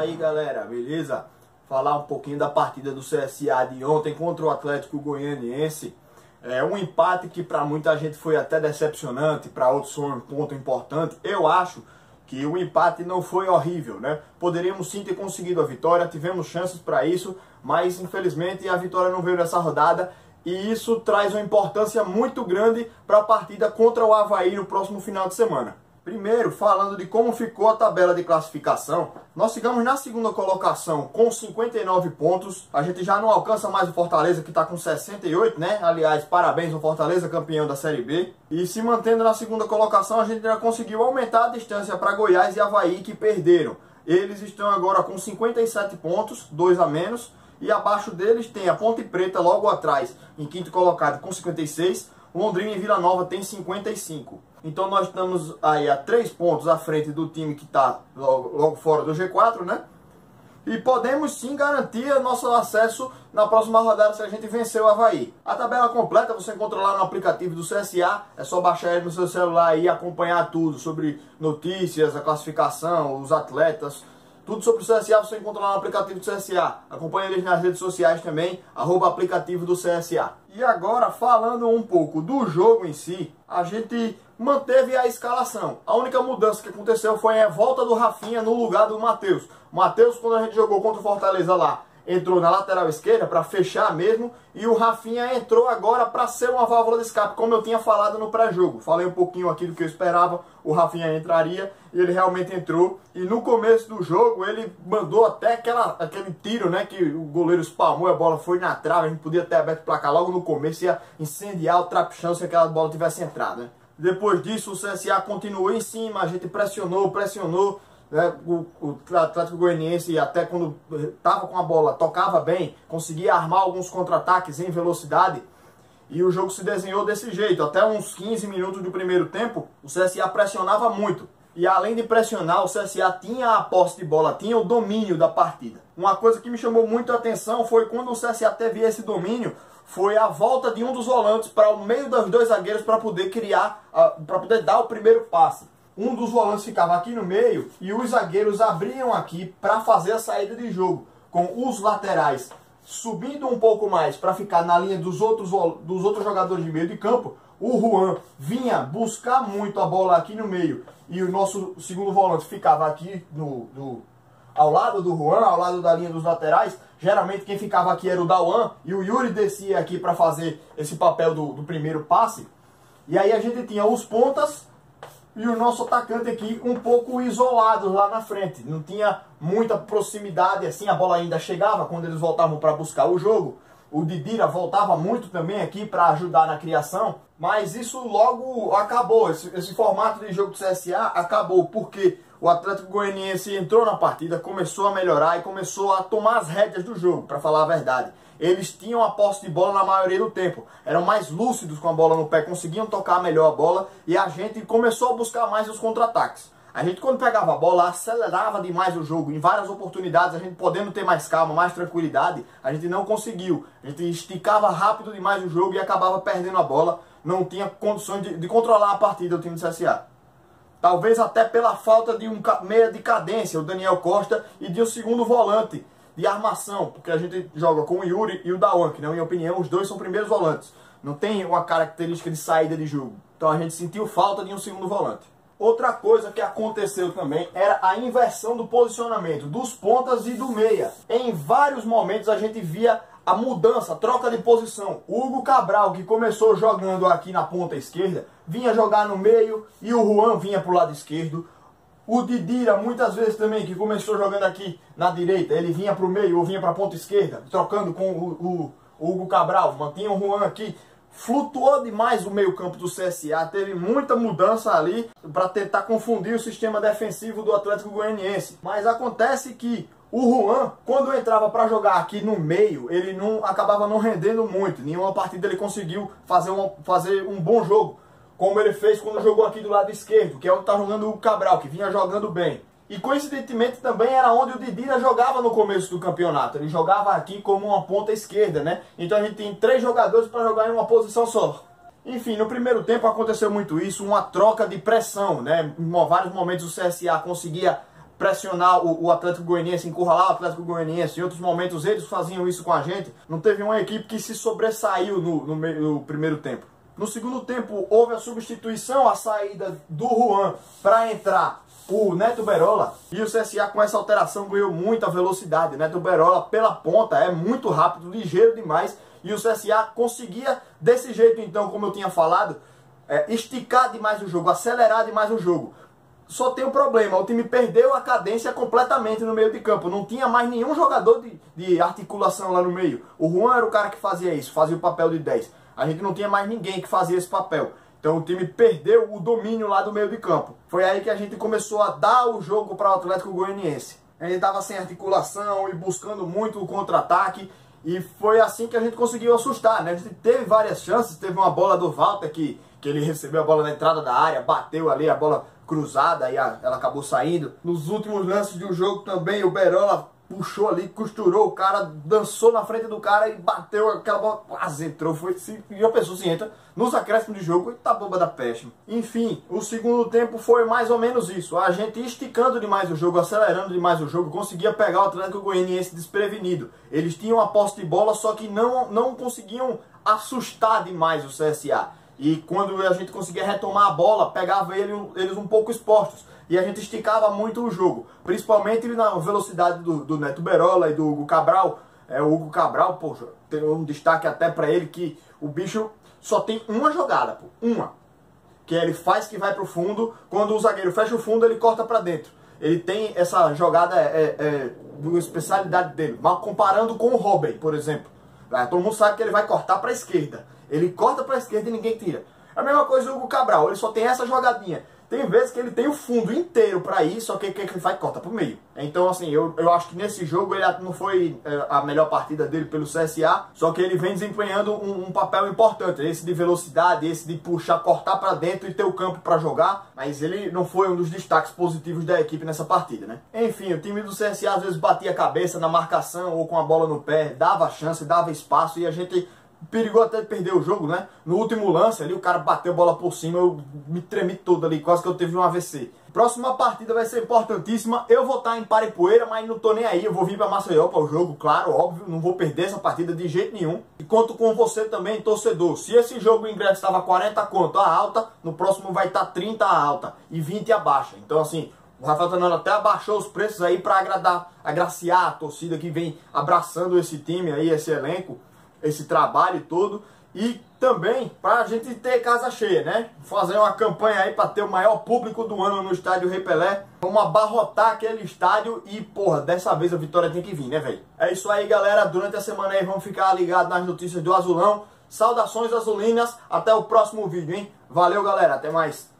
aí, galera, beleza? Falar um pouquinho da partida do CSA de ontem contra o Atlético Goianiense. É um empate que para muita gente foi até decepcionante, para outros foi um ponto importante. Eu acho que o empate não foi horrível, né? Poderíamos sim ter conseguido a vitória, tivemos chances para isso, mas infelizmente a vitória não veio nessa rodada. E isso traz uma importância muito grande para a partida contra o Avaí no próximo final de semana. Primeiro, falando de como ficou a tabela de classificação, nós ficamos na segunda colocação com 59 pontos. A gente já não alcança mais o Fortaleza, que está com 68, né? Aliás, parabéns ao Fortaleza, campeão da Série B. E se mantendo na segunda colocação, a gente já conseguiu aumentar a distância para Goiás e Avaí, que perderam. Eles estão agora com 57 pontos, 2 a menos. E abaixo deles tem a Ponte Preta logo atrás, em quinto colocado com 56. Londrina e Vila Nova tem 55. Então nós estamos aí a 3 pontos à frente do time que está logo fora do G4, né? E podemos sim garantir nosso acesso na próxima rodada se a gente vencer o Avaí. A tabela completa você encontra lá no aplicativo do CSA. É só baixar ele no seu celular e acompanhar tudo sobre notícias, a classificação, os atletas. Tudo sobre o CSA você encontra lá no aplicativo do CSA. Acompanhe eles nas redes sociais também, @aplicativo do CSA. E agora, falando um pouco do jogo em si, a gente manteve a escalação. A única mudança que aconteceu foi a volta do Rafinha no lugar do Matheus. O Matheus, quando a gente jogou contra o Fortaleza lá, entrou na lateral esquerda para fechar mesmo, e o Rafinha entrou agora para ser uma válvula de escape, como eu tinha falado no pré-jogo. Falei um pouquinho aqui do que eu esperava, o Rafinha entraria, e ele realmente entrou. E no começo do jogo ele mandou até aquele tiro, né, que o goleiro espalmou, a bola foi na trave, a gente podia ter aberto o placar logo no começo, ia incendiar o trapichão se aquela bola tivesse entrado, né? Depois disso o CSA continuou em cima, a gente pressionou, né? O Atlético Goianiense, até quando estava com a bola, tocava bem, conseguia armar alguns contra-ataques em velocidade, e o jogo se desenhou desse jeito. Até uns 15 minutos do primeiro tempo, o CSA pressionava muito, e além de pressionar, o CSA tinha a posse de bola, tinha o domínio da partida. Uma coisa que me chamou muito a atenção foi quando o CSA teve esse domínio, foi a volta de um dos volantes para o meio dos dois zagueiros para poder para poder dar o primeiro passe. Um dos volantes ficava aqui no meio e os zagueiros abriam aqui para fazer a saída de jogo, com os laterais subindo um pouco mais para ficar na linha dos outros jogadores de meio de campo. O Juan vinha buscar muito a bola aqui no meio e o nosso segundo volante ficava aqui ao lado do Juan, ao lado da linha dos laterais. Geralmente quem ficava aqui era o Dauan e o Yuri descia aqui para fazer esse papel do primeiro passe. E aí a gente tinha os pontas e o nosso atacante aqui um pouco isolado lá na frente. Não tinha muita proximidade, assim, a bola ainda chegava quando eles voltavam para buscar o jogo. O Didira voltava muito também aqui para ajudar na criação. Mas isso logo acabou, esse formato de jogo do CSA acabou, porque o Atlético Goianiense entrou na partida, começou a melhorar e começou a tomar as rédeas do jogo, para falar a verdade. Eles tinham a posse de bola na maioria do tempo, eram mais lúcidos com a bola no pé, conseguiam tocar melhor a bola e a gente começou a buscar mais os contra-ataques. A gente, quando pegava a bola, acelerava demais o jogo. Em várias oportunidades, a gente podendo ter mais calma, mais tranquilidade, a gente não conseguiu. A gente esticava rápido demais o jogo e acabava perdendo a bola. Não tinha condições de controlar a partida do time do CSA. Talvez até pela falta de um meia de cadência, o Daniel Costa, e de um segundo volante de armação, porque a gente joga com o Yuri e o Dauan, que na minha opinião os dois são primeiros volantes. Não tem uma característica de saída de jogo. Então a gente sentiu falta de um segundo volante. Outra coisa que aconteceu também era a inversão do posicionamento dos pontas e do meia. Em vários momentos a gente via a mudança, a troca de posição. O Hugo Cabral, que começou jogando aqui na ponta esquerda, vinha jogar no meio e o Juan vinha para o lado esquerdo. O Didira, muitas vezes também, que começou jogando aqui na direita, ele vinha para o meio ou vinha para a ponta esquerda, trocando com o Hugo Cabral, mantinha o Juan aqui. Flutuou demais o meio-campo do CSA, teve muita mudança ali para tentar confundir o sistema defensivo do Atlético Goianiense. Mas acontece que o Juan, quando entrava para jogar aqui no meio, ele acabava não rendendo muito. Nenhuma partida ele conseguiu fazer um bom jogo, como ele fez quando jogou aqui do lado esquerdo, que é onde está jogando o Cabral, que vinha jogando bem. E coincidentemente também era onde o Didira jogava no começo do campeonato. Ele jogava aqui como uma ponta esquerda, né? Então a gente tem 3 jogadores para jogar em uma posição só. Enfim, no primeiro tempo aconteceu muito isso, uma troca de pressão, né? Em vários momentos o CSA conseguia pressionar o Atlético Goianiense, encurralar o Atlético Goianiense. Em outros momentos eles faziam isso com a gente. Não teve uma equipe que se sobressaiu no primeiro tempo. No segundo tempo houve a substituição, a saída do Juan para entrar o Neto Berola. E o CSA com essa alteração ganhou muita velocidade. Neto Berola pela ponta é muito rápido, ligeiro demais. E o CSA conseguia desse jeito então, como eu tinha falado, esticar demais o jogo, acelerar demais o jogo. Só tem um problema, o time perdeu a cadência completamente no meio de campo. Não tinha mais nenhum jogador de articulação lá no meio. O Juan era o cara que fazia isso, fazia o papel de 10. A gente não tinha mais ninguém que fazia esse papel. Então o time perdeu o domínio lá do meio de campo. Foi aí que a gente começou a dar o jogo para o Atlético Goianiense. A gente estava sem articulação e buscando muito o contra-ataque. E foi assim que a gente conseguiu assustar, né? A gente teve várias chances, teve uma bola do Walter que ele recebeu a bola na entrada da área, bateu ali a bola cruzada e ela acabou saindo. Nos últimos lances do jogo também o Berola puxou ali, costurou o cara, dançou na frente do cara e bateu aquela bola, quase entrou. E a pessoa se entra nos acréscimos de jogo e tá bomba da peste. Enfim, o segundo tempo foi mais ou menos isso. A gente esticando demais o jogo, acelerando demais o jogo, conseguia pegar o Atlético Goianiense desprevenido. Eles tinham a posse de bola, só que não conseguiam assustar demais o CSA. E quando a gente conseguia retomar a bola, pegava eles um pouco expostos. E a gente esticava muito o jogo. Principalmente na velocidade do Neto Berola e do Hugo Cabral. O Hugo Cabral, poxa, tem um destaque até pra ele que o bicho só tem uma jogada, pô, uma. Que ele faz que vai pro fundo, quando o zagueiro fecha o fundo, ele corta pra dentro. Ele tem essa jogada, uma especialidade dele. Mas comparando com o Robben, por exemplo. Todo mundo sabe que ele vai cortar pra esquerda. Ele corta pra esquerda e ninguém tira. A mesma coisa do Hugo Cabral, ele só tem essa jogadinha. Tem vezes que ele tem o fundo inteiro pra ir, só que o que ele faz? Corta pro meio. Então assim, eu acho que nesse jogo ele não foi a melhor partida dele pelo CSA, só que ele vem desempenhando um papel importante, esse de velocidade, esse de puxar, cortar pra dentro e ter o campo pra jogar, mas ele não foi um dos destaques positivos da equipe nessa partida, né? Enfim, o time do CSA às vezes batia a cabeça na marcação ou com a bola no pé, dava chance, dava espaço e a gente perigou até de perder o jogo, né? No último lance ali, o cara bateu a bola por cima, eu me tremi todo ali, quase que eu teve um AVC. Próxima partida vai ser importantíssima, eu vou estar em Paripoeira, mas não tô nem aí, eu vou vir para Maceió para o jogo, claro, óbvio, não vou perder essa partida de jeito nenhum. E conto com você também, torcedor, se esse jogo o ingresso estava 40 conto a alta, no próximo vai estar 30 a alta e 20 a baixa. Então assim, o Rafael Tanano até abaixou os preços aí para agraciar a torcida que vem abraçando esse time aí, esse elenco, esse trabalho todo, e também para a gente ter casa cheia, né? Fazer uma campanha aí para ter o maior público do ano no estádio Rei Pelé. Vamos abarrotar aquele estádio e, porra, dessa vez a vitória tem que vir, né, velho? É isso aí, galera. Durante a semana aí vamos ficar ligados nas notícias do Azulão. Saudações azulinas. Até o próximo vídeo, hein? Valeu, galera. Até mais.